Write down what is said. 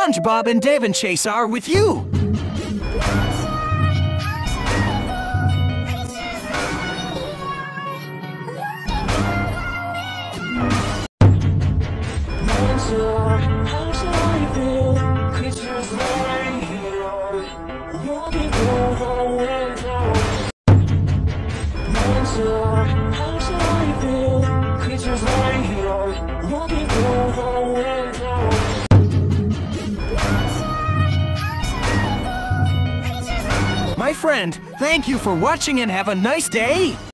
SpongeBob and Daven-Chase are with you. My friend, thank you for watching and have a nice day.